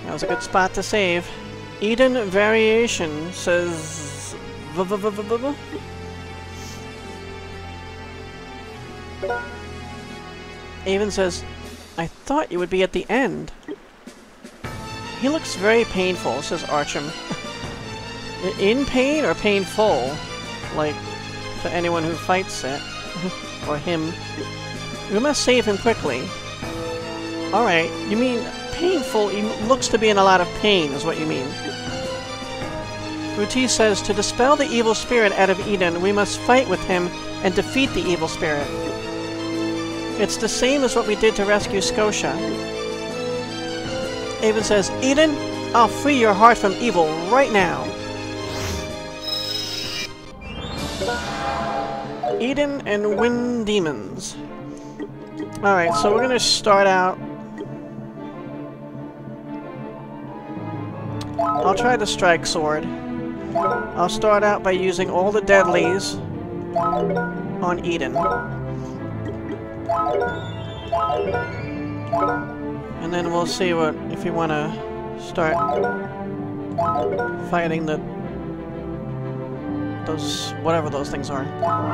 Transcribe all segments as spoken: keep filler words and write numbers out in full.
That was a good spot to save. Idun Variation says... V -v -v -v -v -v Avon says, I thought you would be at the end. He looks very painful, says Archim. In pain or painful? Like, for anyone who fights it. Or him. We must save him quickly. Alright, you mean painful? He looks to be in a lot of pain, is what you mean. Ruti says, to dispel the evil spirit out of Idun, we must fight with him and defeat the evil spirit. It's the same as what we did to rescue Scotia. Avon says, Idun, I'll free your heart from evil right now. Idun and Wind Demons. Alright, so we're gonna start out... I'll try the Strike Sword. I'll start out by using all the deadlies on Idun. And then we'll see what if you want to start fighting the those whatever those things are.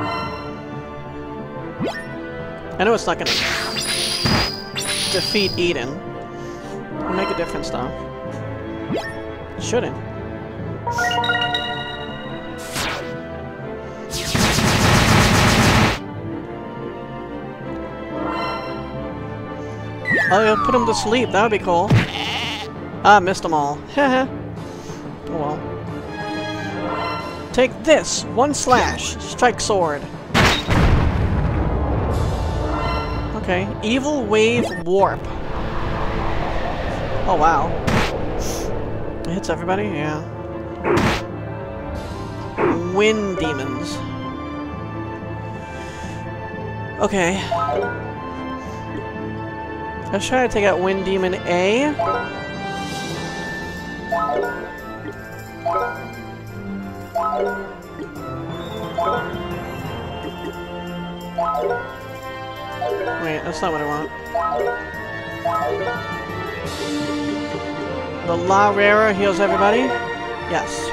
I know it's not going to defeat Idun. It'll make a difference though. It shouldn't. Oh, you'll put him to sleep. That would be cool. Ah, missed them all. Haha. Oh well. Take this! One slash! Strike sword. Okay. Evil Wave Warp. Oh wow. It hits everybody? Yeah. Wind Demons. Okay. Let's try to take out Wind Demon A. Wait, that's not what I want. The La Rara heals everybody? Yes.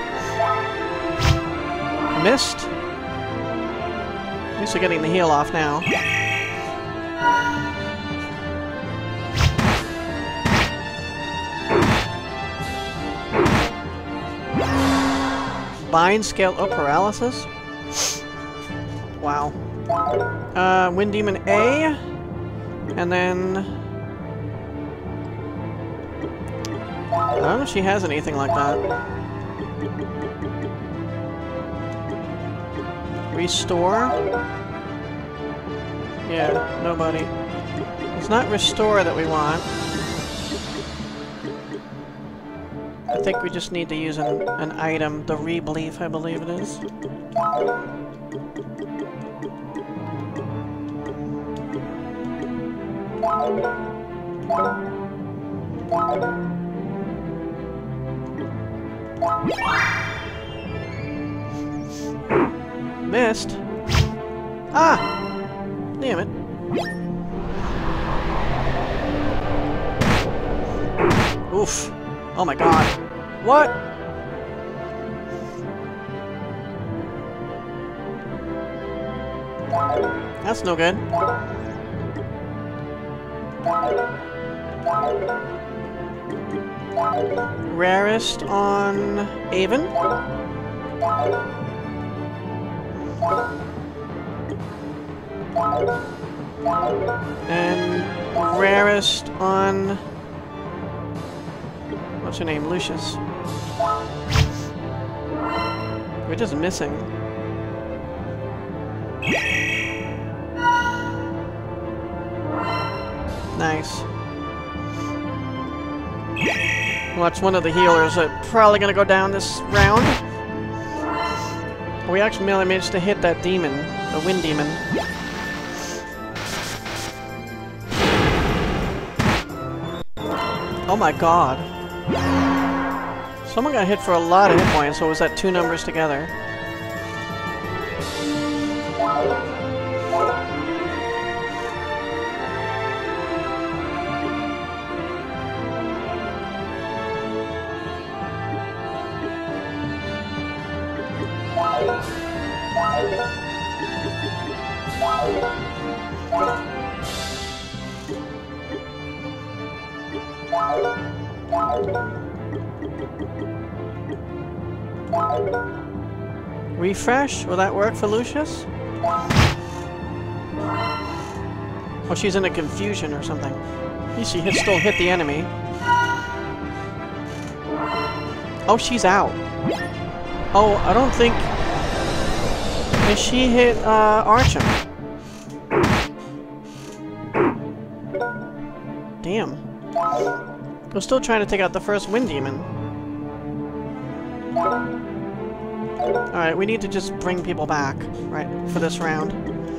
Missed? At least we're getting the heal off now. Bind Scale... Oh, Paralysis? Wow. Uh, Wind Demon A. And then... I don't know if she has anything like that. Restore? Yeah, nobody. It's not Restore that we want. I think we just need to use an, an item, the Rebelief, I believe it is. Missed. Ah! Damn it. Oof. Oh my god. What? That's no good. Rarest on Avon. And rarest on... What's her name? Lucius. We're just missing. Nice. Watch one of the healers are probably gonna go down this round. We actually managed to hit that demon, the wind demon. Oh my god. Someone got hit for a lot of hit points, so was that two numbers together? Refresh? Will that work for Lucius? Oh, she's in a confusion or something. At least she hit, still hit the enemy. Oh, she's out. Oh, I don't think... And she hit uh, Archim. Damn. We're still trying to take out the first Wind Demon. Alright, we need to just bring people back, right, for this round.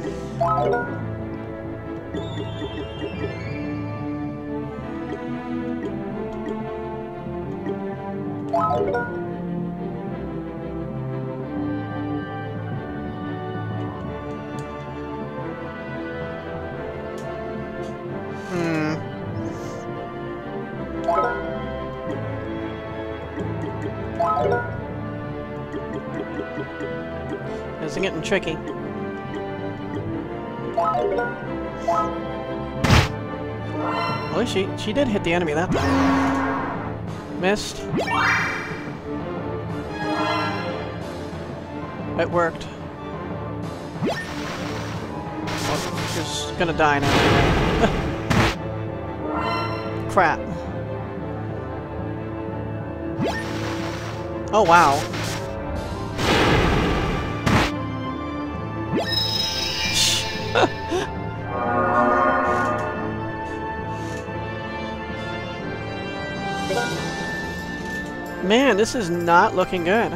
Hmm. This is getting tricky. Well, she she did hit the enemy that time. Missed. It worked. Oh, she's gonna die now. Crap. Oh wow. Man, this is not looking good.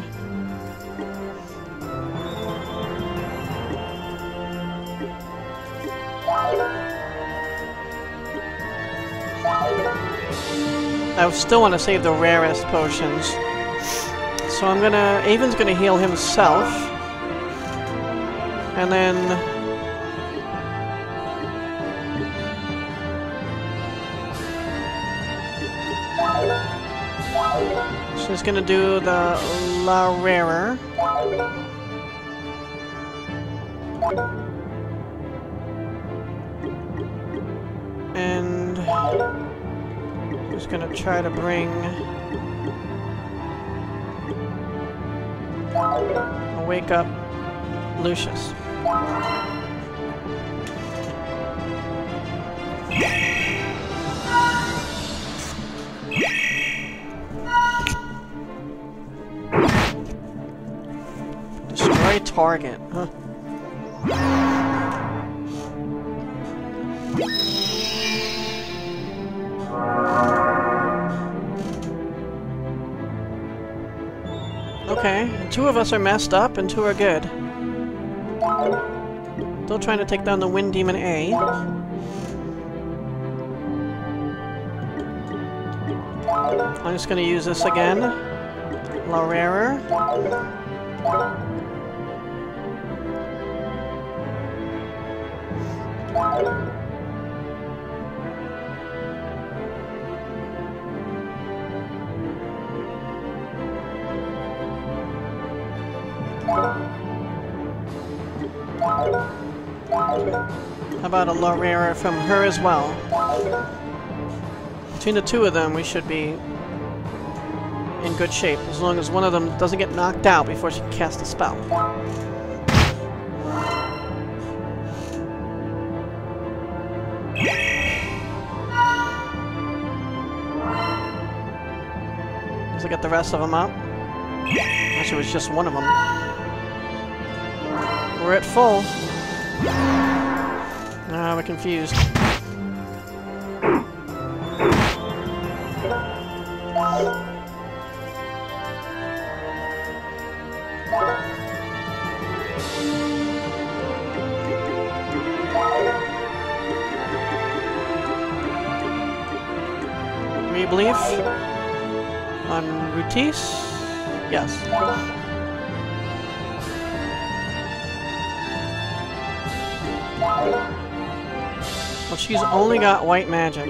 I still want to save the rarest potions. So I'm gonna... Avon's gonna heal himself. And then... She's gonna do the La Rarer. And... Just gonna try to bring... Wake up Lucius. Destroy target. Huh. Okay, two of us are messed up and two are good. Still trying to take down the Wind Demon A. I'm just gonna use this again. La Rarer. How about a La Rarer from her as well? Between the two of them, we should be in good shape, as long as one of them doesn't get knocked out before she can cast a spell. Does it get the rest of them up? Actually, it was just one of them. We're at full. Ah, we're confused. Rebelief on Rutis? Yes. Well, she's only got white magic.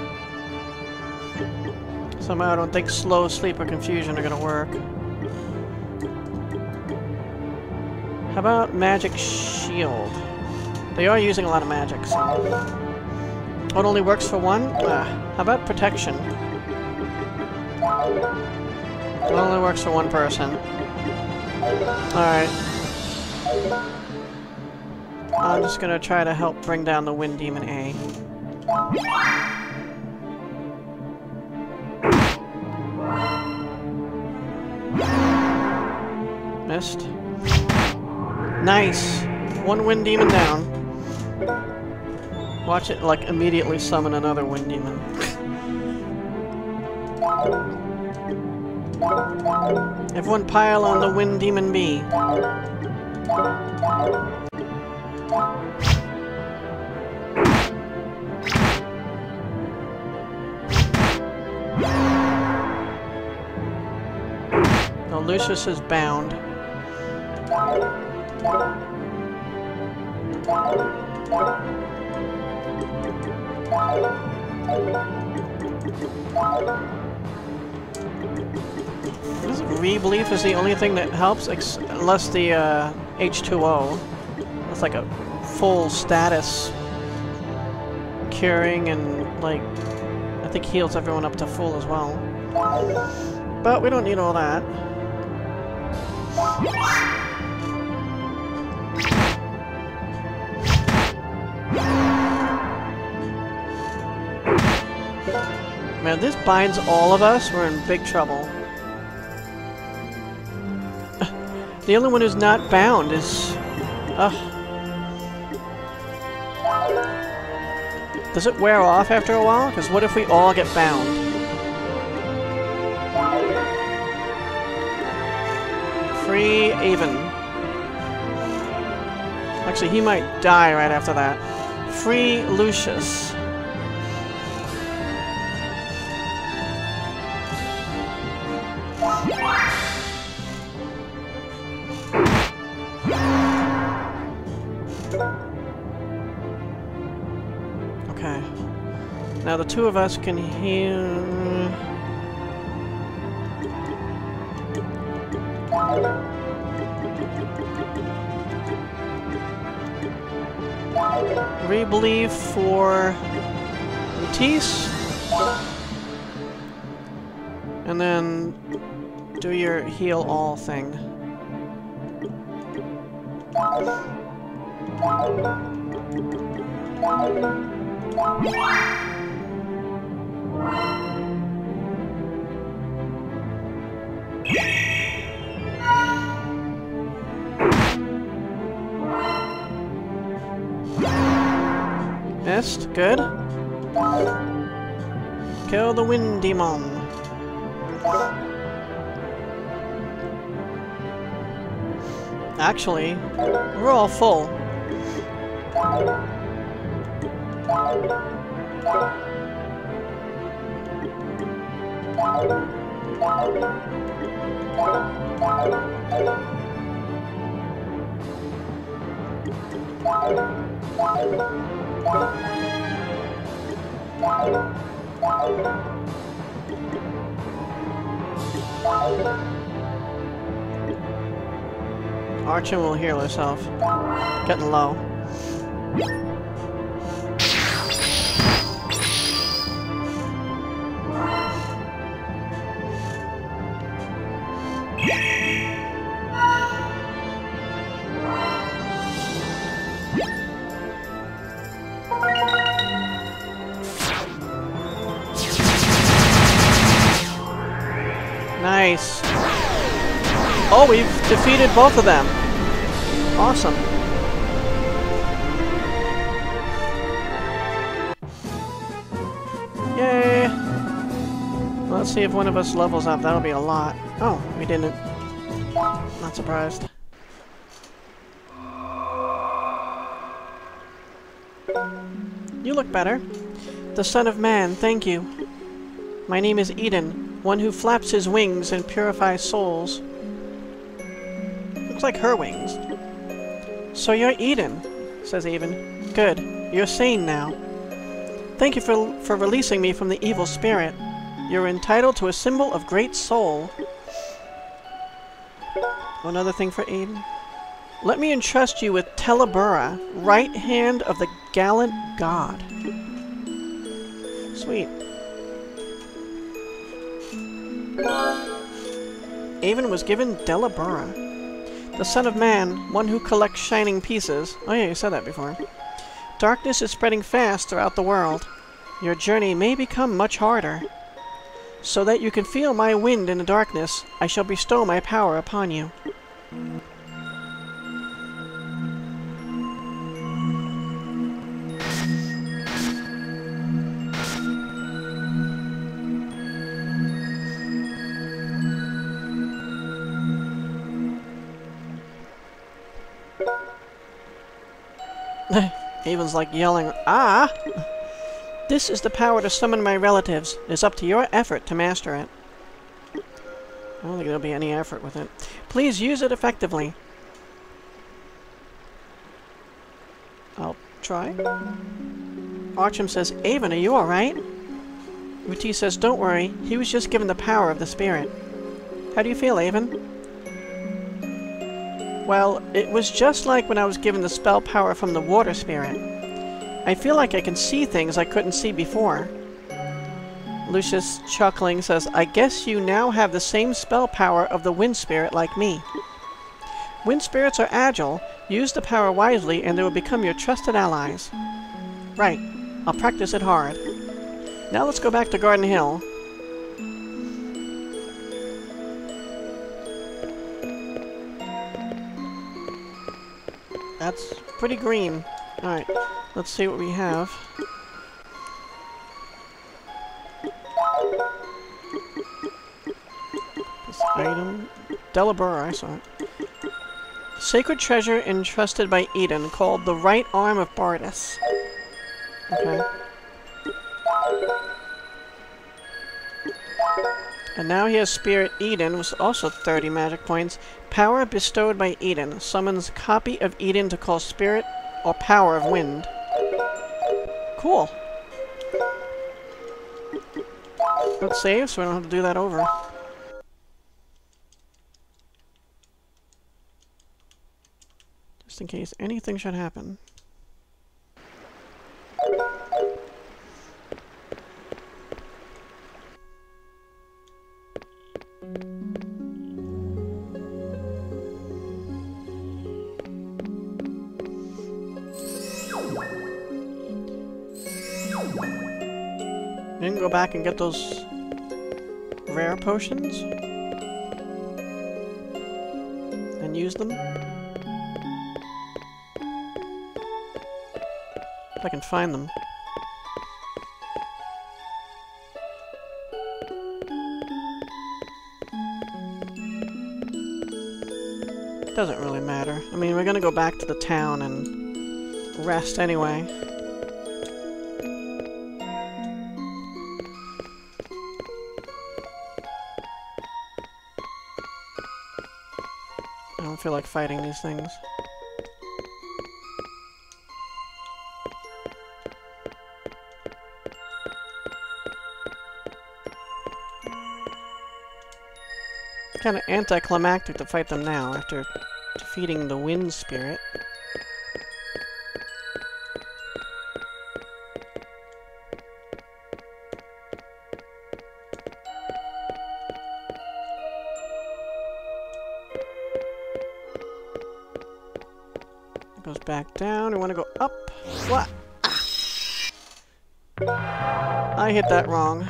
Somehow I don't think slow sleep or confusion are gonna work. How about magic shield? They are using a lot of magic, so... Oh, it only works for one? Uh, how about protection? It only works for one person. Alright. I'm just gonna try to help bring down the Wind Demon A. Missed. Nice! One Wind Demon down. Watch it, like, immediately summon another Wind Demon. Everyone pile on the Wind Demon B. Now Lucius is bound. Rebelief is the only thing that helps, ex unless the uh, H two O. That's like a full status curing and, like, I think heals everyone up to full as well. But we don't need all that. Man, if this binds all of us, we're in big trouble. The only one who's not bound is... Ugh. Does it wear off after a while? Because what if we all get bound? Free Avon. Actually, he might die right after that. Free Lucius. Okay. Now the two of us can heal... Rebelieve for Matisse. And then do your heal all thing. Missed. Good. Kill the Wind Demon. Actually, we're all full. Archon will heal herself. Getting low. Nice. Oh, we've defeated both of them. Awesome. Yay! Well, let's see if one of us levels up. That'll be a lot. Oh, we didn't. Not surprised. You look better. The Son of Man, thank you. My name is Idun, one who flaps his wings and purifies souls. Looks like her wings. So you're Idun, says Avon. Good. You're sane now. Thank you for, for releasing me from the evil spirit. You're entitled to a symbol of great soul. Another thing for Aiden. Let me entrust you with Telebura, right hand of the gallant god. Sweet. Avon was given Delabura. The son of man, one who collects shining pieces. Oh yeah, you said that before. Darkness is spreading fast throughout the world. Your journey may become much harder. So that you can feel my wind in the darkness, I shall bestow my power upon you. Avon's like yelling, ah! This is the power to summon my relatives. It is up to your effort to master it. I don't think there'll be any effort with it. Please use it effectively. I'll try. Archim says, Avon, are you alright? Ruti says, don't worry. He was just given the power of the spirit. How do you feel, Avon? Well, it was just like when I was given the spell power from the water spirit. I feel like I can see things I couldn't see before. Lucius, chuckling, says, I guess you now have the same spell power of the wind spirit like me. Wind spirits are agile. Use the power wisely and they will become your trusted allies. Right. I'll practice it hard. Now let's go back to Garden Hill. That's pretty green. Alright, let's see what we have. This item... Delabura, I saw it. Sacred treasure entrusted by Idun, called the right arm of Bardus. Okay. And now he has Spirit Idun, with also thirty magic points. Power bestowed by Idun. Summons copy of Idun to call Spirit or Power of Wind. Cool. Let's save so we don't have to do that over. Just in case anything should happen. We can go back and get those rare potions and use them. If I can find them. Doesn't really matter. I mean, we're gonna go back to the town and rest anyway. I don't feel like fighting these things. Kind of anticlimactic to fight them now after defeating the wind spirit. It goes back down. We want to go up. What? Ah. I hit that wrong.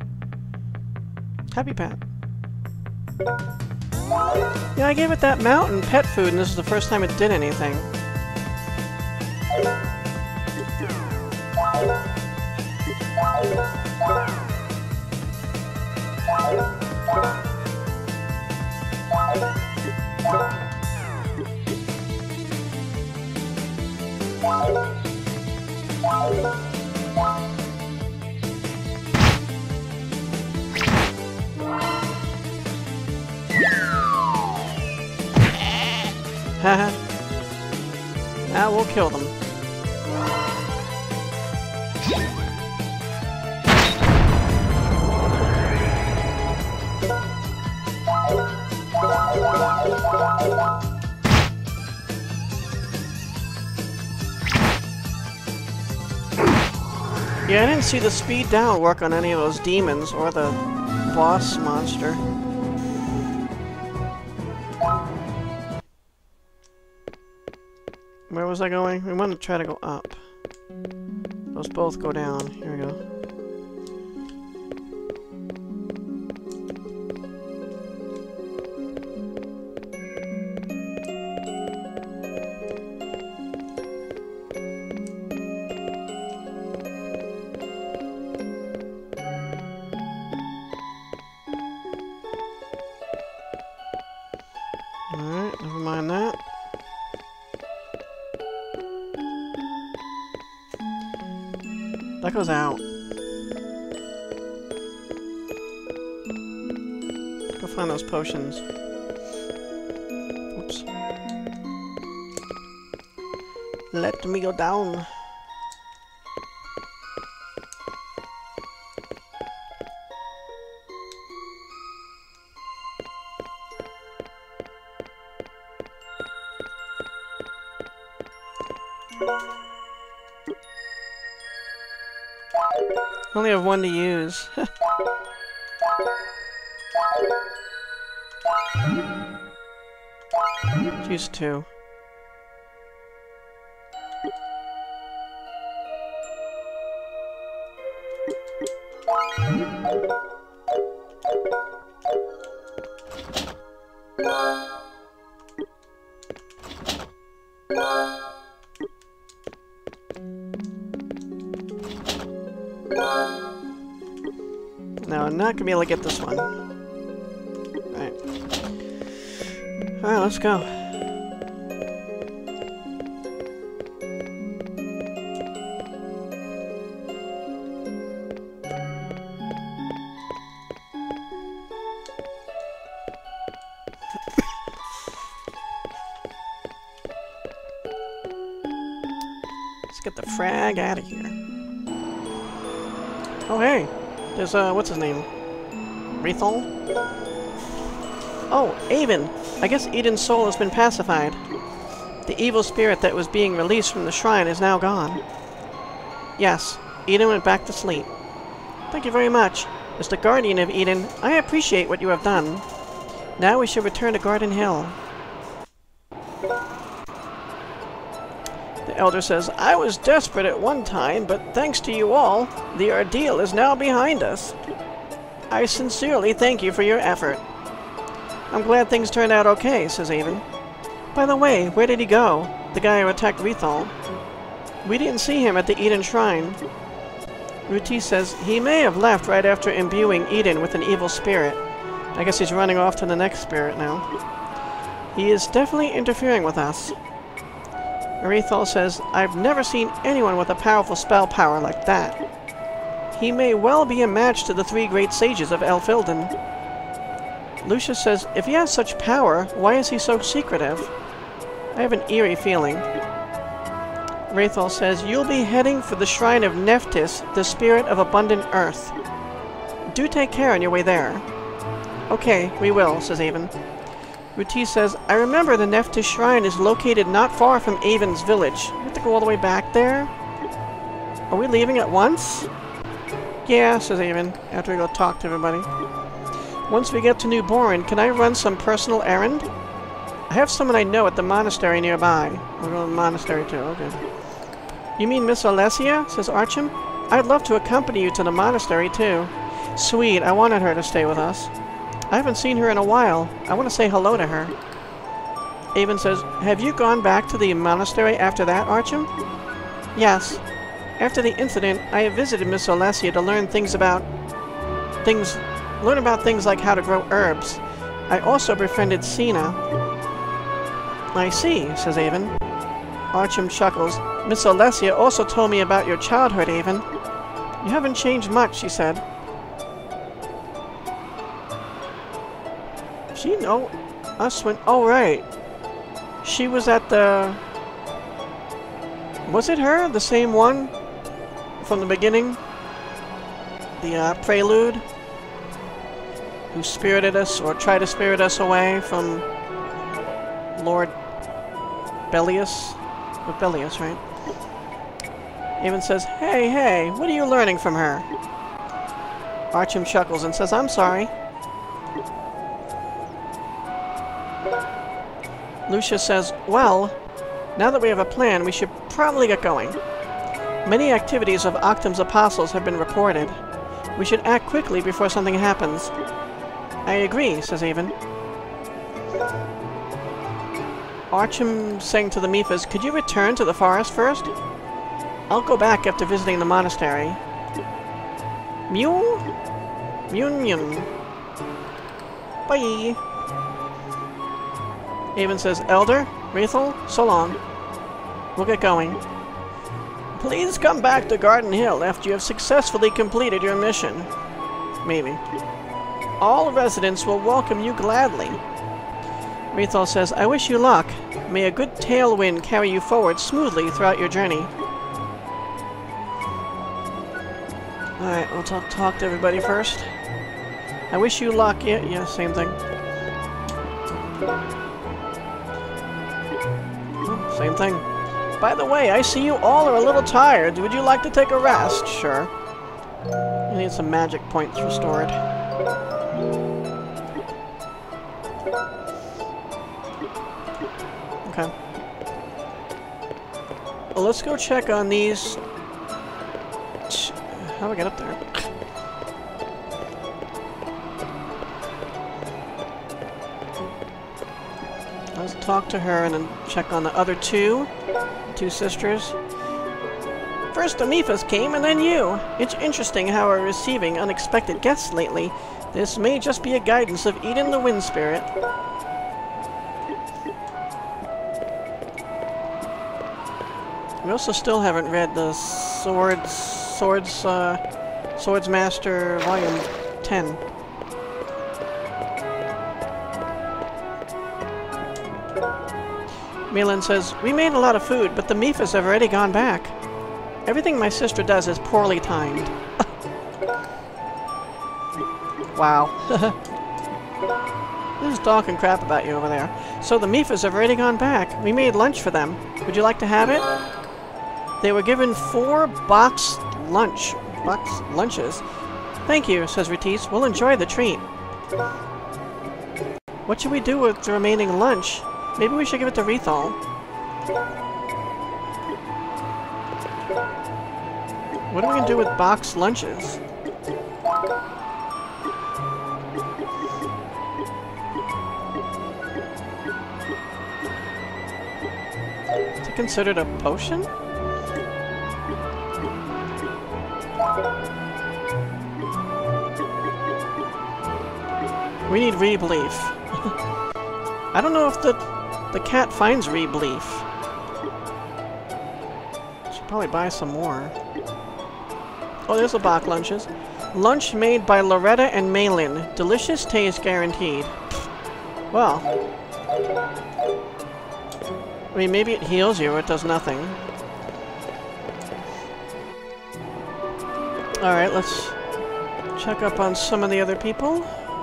Happy Pat. Yeah, I gave it that mountain pet food, and this is the first time it did anything. Haha. Now we'll kill them. Yeah, I didn't see the speed down work on any of those demons or the boss monster. Where was I going? We want to try to go up. Those both go down. Here we go. Alright, never mind that. That goes out. Go find those potions. Oops. Let me go down. I only have one to use. Use two. No, I'm not gonna be able to get this one. Alright. Alright, let's go. Let's get the frag out of here. Oh, hey! There's, uh, what's his name? Rethal? Oh, Avon! I guess Idun's soul has been pacified. The evil spirit that was being released from the shrine is now gone. Yes, Idun went back to sleep. Thank you very much. As the guardian of Idun, I appreciate what you have done. Now we should return to Garden Hill. The elder says, I was desperate at one time, but thanks to you all, the ordeal is now behind us. I sincerely thank you for your effort. I'm glad things turned out okay, says Avon. By the way, where did he go? The guy who attacked Rethal. We didn't see him at the Idun Shrine. Ruti says he may have left right after imbuing Idun with an evil spirit. I guess he's running off to the next spirit now. He is definitely interfering with us. Rethal says, I've never seen anyone with a powerful spell power like that. He may well be a match to the three great sages of Elfilden. Lucius says, if he has such power, why is he so secretive? I have an eerie feeling. Rethal says, you'll be heading for the shrine of Nephthys, the spirit of abundant earth. Do take care on your way there. Okay, we will, says Avon. Ruti says, I remember the Nephthys shrine is located not far from Avon's village. We have to go all the way back there? Are we leaving at once? Yeah, says Avon, after we go talk to everybody. Once we get to New Bourne, can I run some personal errand? I have someone I know at the monastery nearby. We're going to the monastery too, okay. You mean Miss Alessia? Says Archim. I'd love to accompany you to the monastery too. Sweet, I wanted her to stay with us. I haven't seen her in a while. I want to say hello to her. Avon says, have you gone back to the monastery after that, Archim? Yes. After the incident, I have visited Miss Alessia to learn things about... things... learn about things like how to grow herbs. I also befriended Sina. I see, says Avon. Archim chuckles. Miss Alessia also told me about your childhood, Avon. You haven't changed much, she said. She know us when... Oh, right. She was at the... Was it her? The same one? From the beginning? The, uh, prelude? Who spirited us, or tried to spirit us away from... Lord... Bellius? With Bellius, right? Avon says, "Hey, hey, what are you learning from her?" Archim chuckles and says, "I'm sorry." Lucia says, "Well, now that we have a plan, we should probably get going. Many activities of Octum's apostles have been reported. We should act quickly before something happens." "I agree," says Avon. Archim saying to the Mifas, "Could you return to the forest first? I'll go back after visiting the monastery." Mew? Mewn mewn. Bye. Avon says, "Elder, Rethel, so long. We'll get going. Please come back to Garden Hill after you have successfully completed your mission." Maybe. "All residents will welcome you gladly." Rethel says, "I wish you luck. May a good tailwind carry you forward smoothly throughout your journey." Alright, we'll talk, talk to everybody first. "I wish you luck." Yeah, yeah, same thing. Oh, same thing. "By the way, I see you all are a little tired. Would you like to take a rest?" "Sure." You need some magic points restored. Okay. Well, let's go check on these... How do I get up there? Let's talk to her and then check on the other two. Two sisters. "First the Mifas came and then you. It's interesting how we're receiving unexpected guests lately. This may just be a guidance of Idun the Wind Spirit." We also still haven't read the Swords... Swords... Uh, Swords Master Volume ten. Milan says, "We made a lot of food, but the Mifas have already gone back. Everything my sister does is poorly timed." Wow. This is talking crap about you over there. "So the Mifas have already gone back. We made lunch for them. Would you like to have it?" They were given four box lunch. Box lunches. "Thank you," says Ritis. "We'll enjoy the treat." What should we do with the remaining lunch? Maybe we should give it to Rethal. What are we gonna do with box lunches? Is it considered a potion? We need rebelief. I don't know if the the cat finds rebelief. Should probably buy some more. Oh, there's the Bach lunches. Lunch made by Loretta and Malin. Delicious taste guaranteed. Well, I mean, maybe it heals you or it does nothing. Alright, let's check up on some of the other people.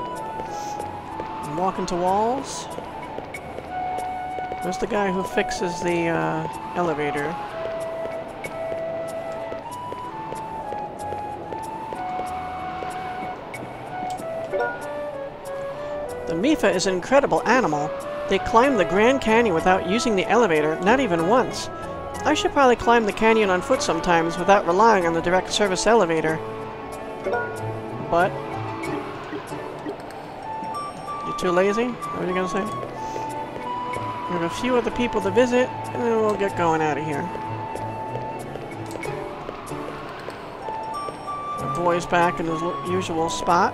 Walk into walls. Where's the guy who fixes the uh, elevator? The Mifa is an incredible animal. They climb the Grand Canyon without using the elevator, not even once. I should probably climb the canyon on foot sometimes without relying on the direct service elevator. But... you're too lazy? What are you gonna say? We have a few other people to visit, and then we'll get going out of here. The boy's back in his usual spot.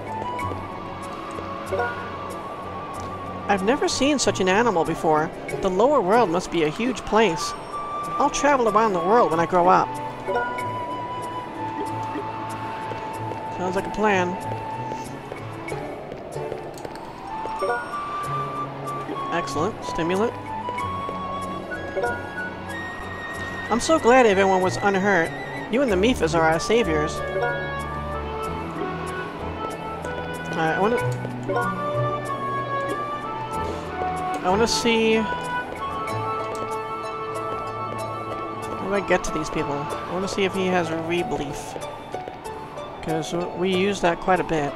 I've never seen such an animal before. The lower world must be a huge place. I'll travel around the world when I grow up. Sounds like a plan. Excellent. Stimulant. I'm so glad everyone was unhurt. You and the Mifas are our saviors. Alright, I wanna... I wanna see... do I get to these people? I want to see if he has a rebleef. Because we use that quite a bit.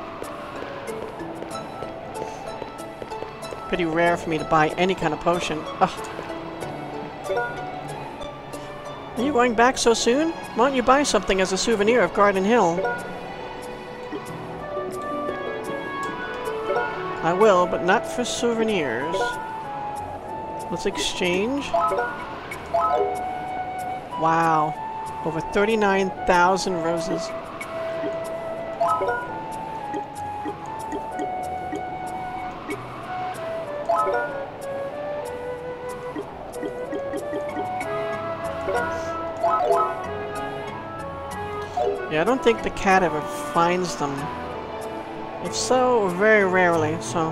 Pretty rare for me to buy any kind of potion. Ugh. Are you going back so soon? Why don't you buy something as a souvenir of Garden Hill? I will, but not for souvenirs. Let's exchange. Wow. Over thirty-nine thousand roses. Yeah, I don't think the cat ever finds them. If so, very rarely, so...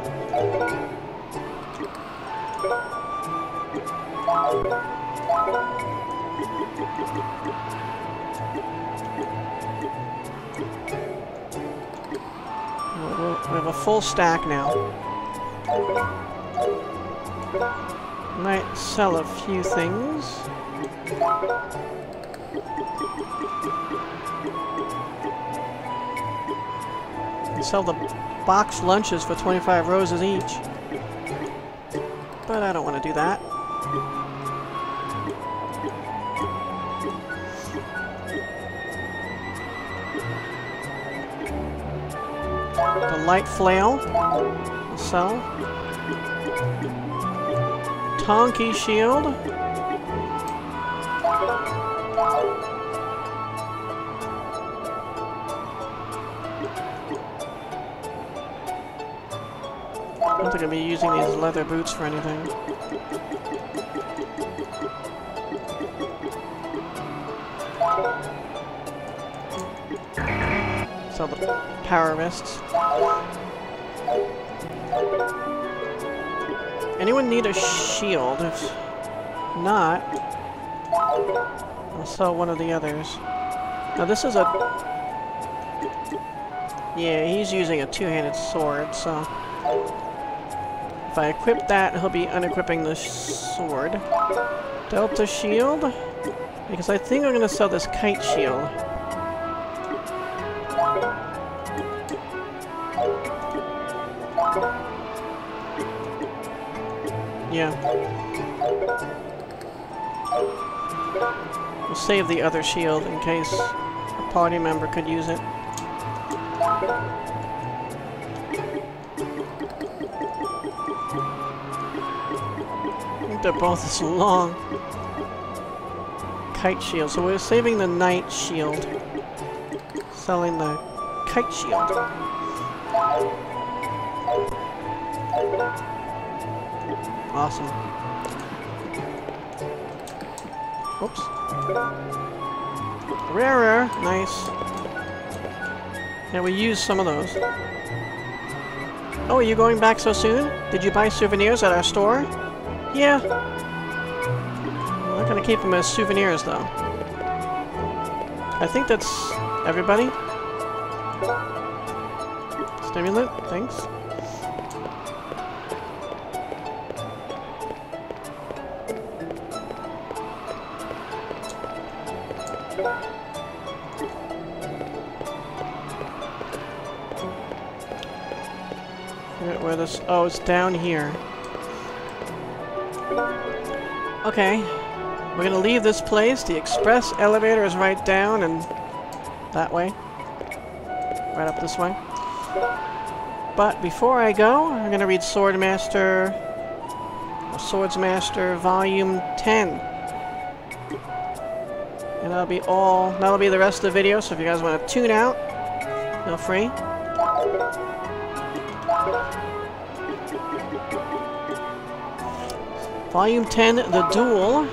We have a full stack now. Might sell a few things. Sell the boxed lunches for twenty-five roses each. But I don't want to do that. The light flail. We'll sell. Tonki shield. I don't think I'll be using these leather boots for anything. Sell the power wrists. Anyone need a shield? If not, I'll sell one of the others. Now this is a... Yeah, he's using a two-handed sword, so... If I equip that, he'll be unequipping the sword. Delta shield? Because I think I'm going to sell this kite shield. Yeah. We'll save the other shield in case a party member could use it. I think they're both as long. Kite shield. So we're saving the knight shield. Selling the kite shield. Awesome. Oops. Rare, rare. Nice. Yeah, we used some of those. Oh, are you going back so soon? Did you buy souvenirs at our store? Yeah. I'm not gonna keep them as souvenirs, though. I think that's everybody. Stimulant, thanks. Where this? Oh, it's down here. Okay, we're gonna leave this place. The express elevator is right down and that way, right up this way. But before I go, I'm gonna read Swordmaster, or Swordsmaster Volume ten, and that'll be all. That'll be the rest of the video. So if you guys want to tune out, feel free. Volume ten, The Duel.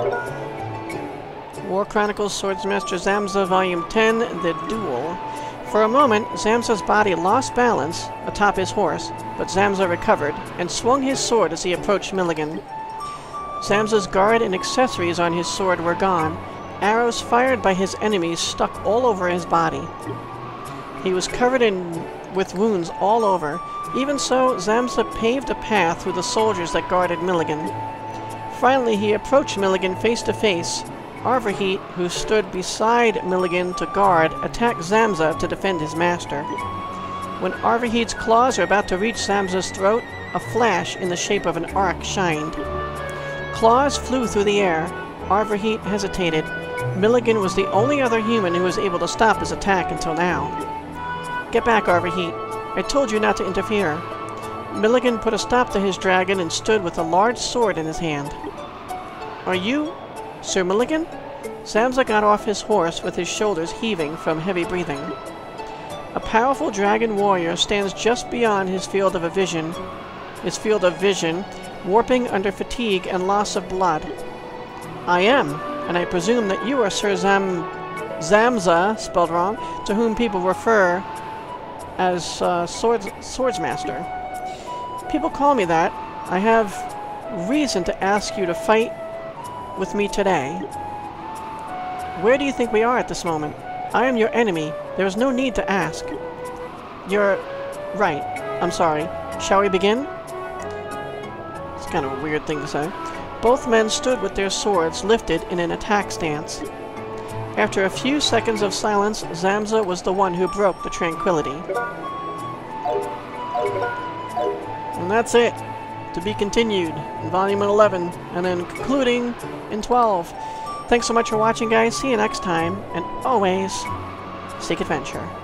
War Chronicles Swordsmaster Zamza, Volume ten, The Duel. For a moment, Zamza's body lost balance atop his horse, but Zamza recovered and swung his sword as he approached Milligan. Zamza's guard and accessories on his sword were gone. Arrows fired by his enemies stuck all over his body. He was covered in with wounds all over. Even so, Zamza paved a path through the soldiers that guarded Milligan. Finally, he approached Milligan face to face. Arverheat, who stood beside Milligan to guard, attacked Zamza to defend his master. When Arverheat's claws are about to reach Zamza's throat, a flash in the shape of an arc shined. Claws flew through the air. Arverheat hesitated. Milligan was the only other human who was able to stop his attack until now. Get back, Arverheat. I told you not to interfere. Milligan put a stop to his dragon and stood with a large sword in his hand. Are you Sir Milligan? Zamza got off his horse with his shoulders heaving from heavy breathing. A powerful dragon warrior stands just beyond his field of a vision, his field of vision, warping under fatigue and loss of blood. I am, and I presume that you are Sir Zam... Zamza, spelled wrong, to whom people refer as uh, swords, Swordsmaster. People call me that. I have reason to ask you to fight with me today. Where do you think we are at this moment? I am your enemy. There is no need to ask. You're... right. I'm sorry. Shall we begin? It's kind of a weird thing to say. Both men stood with their swords lifted in an attack stance. After a few seconds of silence, Zamza was the one who broke the tranquility. And that's it. To be continued in Volume eleven, and then concluding in twelve. Thanks so much for watching, guys. See you next time, and always seek adventure.